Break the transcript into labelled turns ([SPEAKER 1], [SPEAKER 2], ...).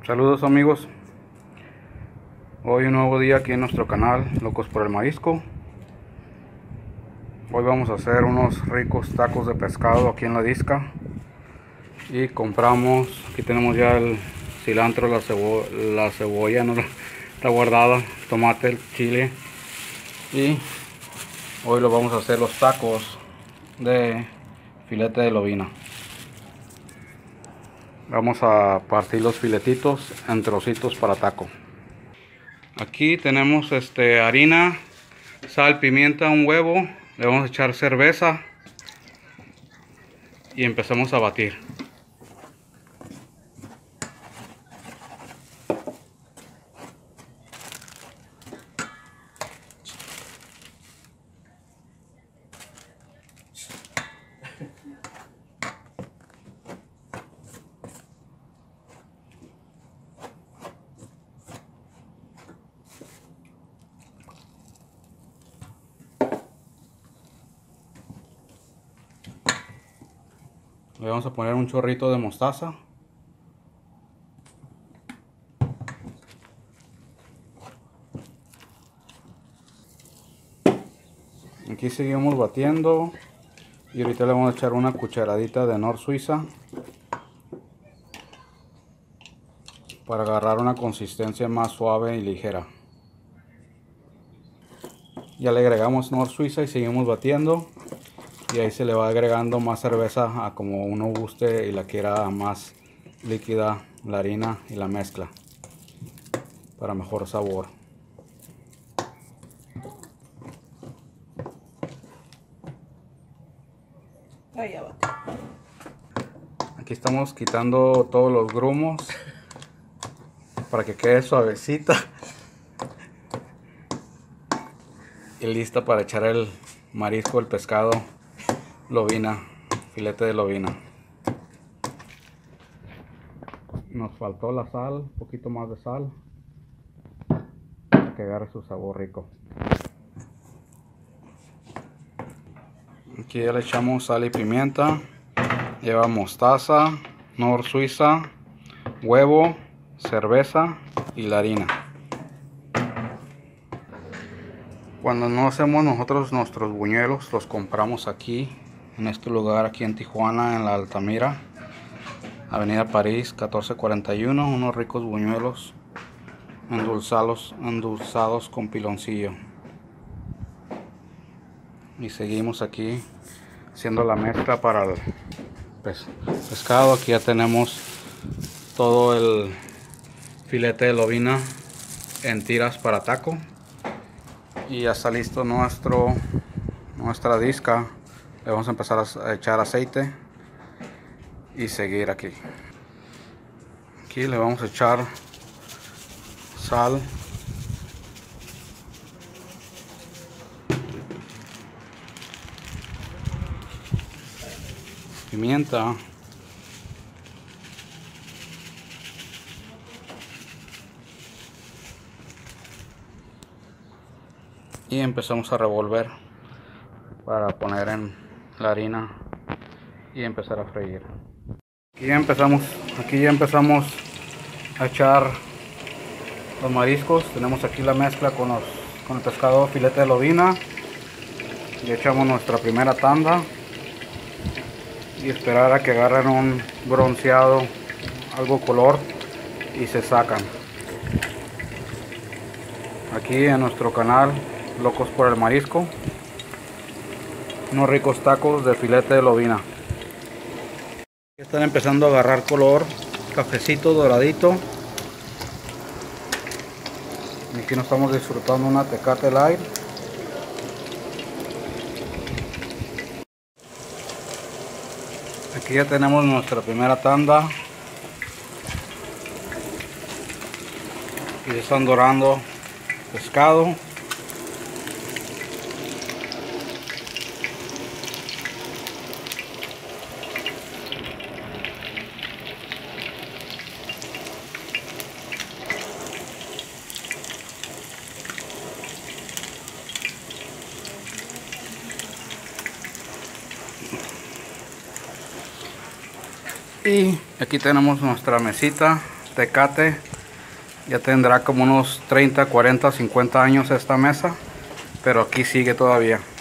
[SPEAKER 1] Saludos amigos, hoy un nuevo día aquí en nuestro canal Locos por el Marisco. Hoy vamos a hacer unos ricos tacos de pescado aquí en la disca. Y compramos, aquí tenemos ya el cilantro, la cebolla no está guardada, tomate, el chile. Y hoy lo vamos a hacer los tacos de filete de lobina. Vamos a partir los filetitos en trocitos para taco. Aquí tenemos harina, sal, pimienta, un huevo. Le vamos a echar cerveza y empezamos a batir. Le vamos a poner un chorrito de mostaza. Aquí seguimos batiendo y ahorita le vamos a echar una cucharadita de Nor Suiza para agarrar una consistencia más suave y ligera. Ya le agregamos Nor Suiza y seguimos batiendo. Y ahí se le va agregando más cerveza a como uno guste y la quiera más líquida la harina y la mezcla para mejor sabor. Aquí estamos quitando todos los grumos para que quede suavecita y lista para echar el marisco, el pescado, lobina, filete de lobina. Nos faltó la sal, un poquito más de sal para que agarre su sabor rico. Aquí ya le echamos sal y pimienta. Lleva mostaza, Nor Suiza, huevo, cerveza y la harina. Cuando no hacemos nosotros nuestros buñuelos, los compramos aquí en este lugar, aquí en Tijuana, en la Altamira, Avenida París 1441. Unos ricos buñuelos endulzados con piloncillo. Y seguimos aquí haciendo la mezcla para el pescado. Aquí ya tenemos todo el filete de lobina en tiras para taco. Y ya está listo nuestra disca. Le vamos a empezar a echar aceite y seguir aquí. Aquí le vamos a echar sal, pimienta, y empezamos a revolver para poner en la harina y empezar a freír. Aquí ya empezamos a echar los mariscos. Tenemos aquí la mezcla con el pescado filete de lobina. Y echamos nuestra primera tanda y esperar a que agarren un bronceado, algo color, y se sacan. Aquí en nuestro canal Locos por el Marisco, unos ricos tacos de filete de lobina. Están empezando a agarrar color, cafecito doradito. Y aquí nos estamos disfrutando una Tecate Light. Aquí ya tenemos nuestra primera tanda y se están dorando pescado. Y aquí tenemos nuestra mesita Tecate. Ya tendrá como unos 30, 40, 50 años esta mesa, pero aquí sigue todavía.